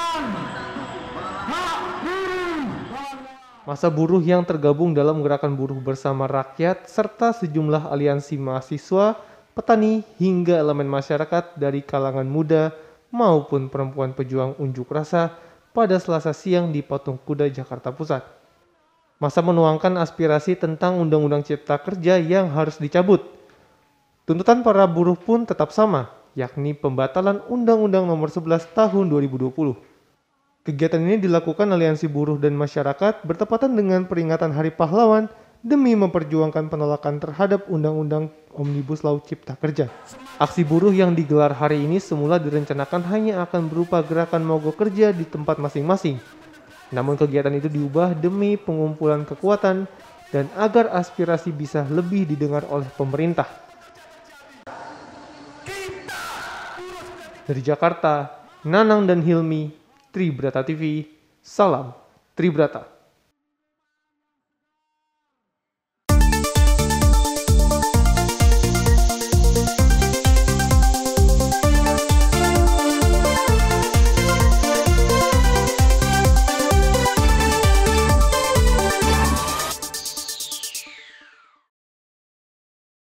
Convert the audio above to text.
Massa buruh yang tergabung dalam Gerakan Buruh Bersama Rakyat serta sejumlah aliansi mahasiswa, petani, hingga elemen masyarakat dari kalangan muda maupun perempuan pejuang unjuk rasa pada Selasa siang di Patung Kuda, Jakarta Pusat. Massa menuangkan aspirasi tentang Undang-Undang Cipta Kerja yang harus dicabut. Tuntutan para buruh pun tetap sama, yakni pembatalan Undang-Undang Nomor 11 Tahun 2020. Kegiatan ini dilakukan aliansi buruh dan masyarakat bertepatan dengan peringatan Hari Pahlawan demi memperjuangkan penolakan terhadap Undang-Undang Omnibus Law Cipta Kerja. Aksi buruh yang digelar hari ini semula direncanakan hanya akan berupa gerakan mogok kerja di tempat masing-masing. Namun kegiatan itu diubah demi pengumpulan kekuatan dan agar aspirasi bisa lebih didengar oleh pemerintah. Dari Jakarta, Nanang dan Hilmi, Tribrata TV, salam Tribrata.